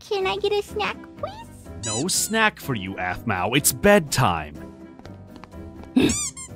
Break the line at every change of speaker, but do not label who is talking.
Can I get a snack, please?
No snack for you, Athmau. It's bedtime.